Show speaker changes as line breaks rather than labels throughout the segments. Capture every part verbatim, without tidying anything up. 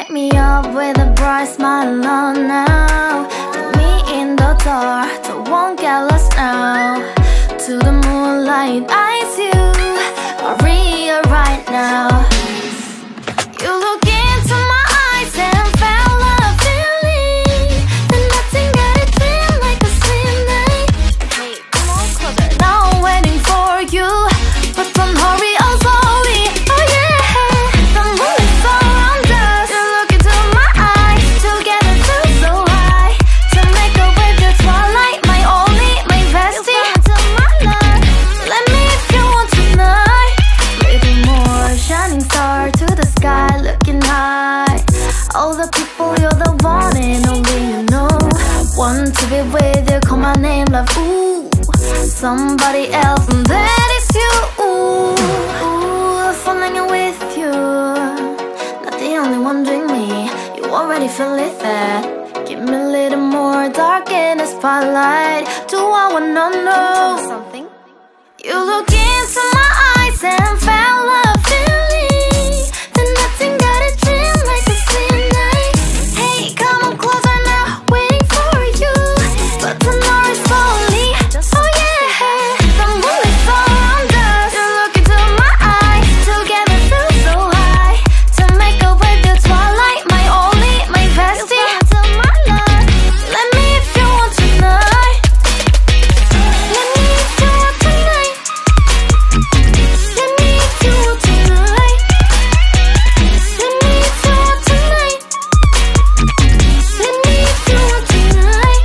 light me up with a bright smile on now. Put me in the dark, don't won't get lost now. To the moonlight, eyes you are real right now. You look into my eyes and felt a feeling that nothing got a dream like a scenary. Hey, come on closer. Now I'm waiting for you, but don't hurry, oh slowly. Oh yeah, the moon is around us. You look into my eyes, together feel so high. To make a way with twilight, my only, my bestie. To my love, let me if you want tonight. Little more shining star to the sky, looking high. All the people, you're the one and only you know. Want to be with you, call my name, love. Ooh, somebody else, and that is you. Ooh, ooh, falling in with you. Not the only one doing me. You already feel it there. Give me a little more dark in the spotlight. Do I wanna know something? You look into my eyes and felt a feeling that nothing got a dream like a scenary. Hey, come on closer now, waiting for you, but the night is slowly. Oh yeah, the moon is around us. You look into my eyes, together feel so high. To make a way with twilight, my only, my bestie. To my love, let me if you want tonight. Let me if you want tonight. Let me if you want tonight. Let me if you want tonight. Let me if you want tonight.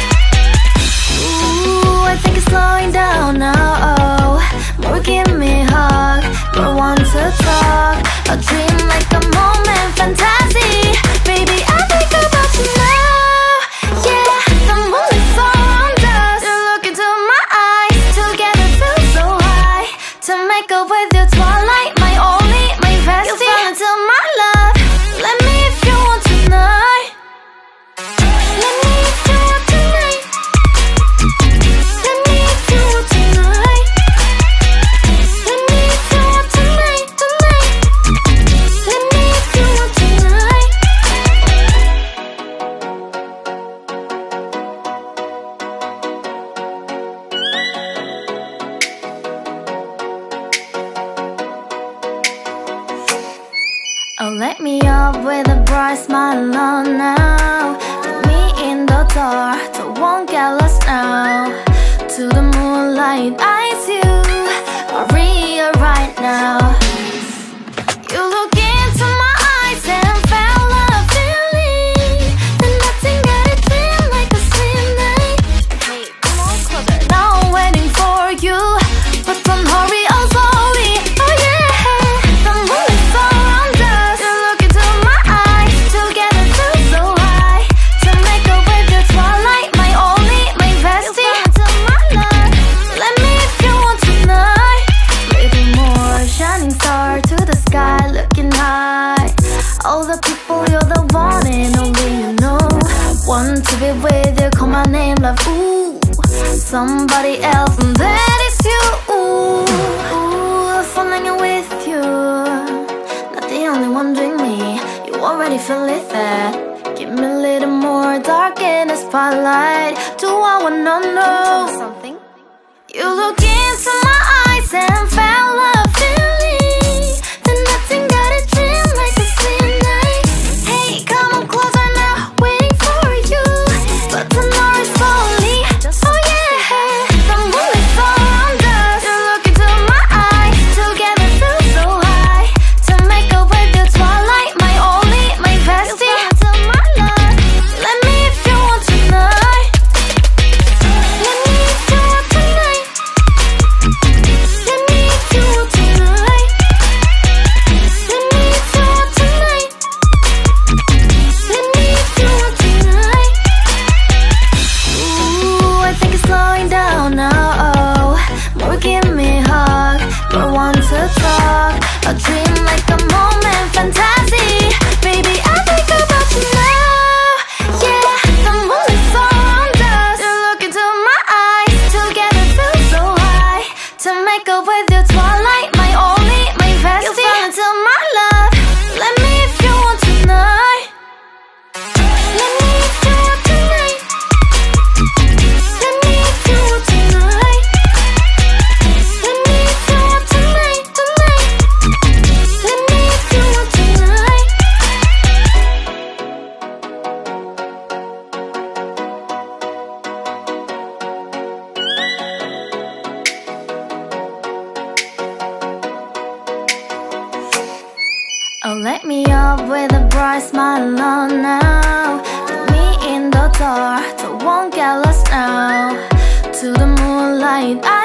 Ooh, I think it's slowing down now. Oh, more give me a hug, more want to talk. A dream like a moment, fantasy. Baby, I think about you now. Yeah, the moon is around us. You look into my eyes, together feel so high. To make a way with twilight, my only, my bestie. You fell into my love. Let me if you want tonight. Let me if you want tonight. Let me if you want tonight. Let me if you want tonight, tonight. Let me if you want tonight. Oh, light me up with a bright smile on now. Put me in the dark, don't won't get lost now. To the moonlight, eyes you are real right now. You look into my eyes and felt a feeling that nothing got a dream like a scenary. Hey, come on closer. Now I'm waiting for you, but don't hurry, oh slowly. Oh yeah, the moon is around us. You look into my eyes, together feel so high. To make a way with twilight, my only, my bestie. To my love, let me if you want tonight. Little more shining star to the sky, looking high. All the people, you're the one and only you know. Want to be with you, call my name, love. Ooh, somebody else, and that is you. Ooh, ooh, falling in with you. Not the only one doing me. You already feel it there. Give me a little more dark in the spotlight. Do I wanna know something? You look into my eyes and felt a feeling that nothing got a dream like a scenary. Hey, come on closer now, waiting for you, but the night is slowly. Oh yeah, the moon is around us. You look into my eyes, together feel so high. To make a way with twilight, my only, my bestie. To my love, let me if you want tonight. Let me if you want tonight. Let me if you want tonight. Let me if you want tonight. Let me if you want tonight. Ooh, I think it's slowing down now. Oh, more give me a hug, more want to talk. A dream like a moment, fantasy. Baby, I think about you now. Yeah, the moon is around us. You look into my eyes, together feel so high. To make a way with twilight, my only, my bestie. You fell into my love. Let me if you want tonight. up with a bright smile on now. Put me in the dark, so won't get lost now. To the moonlight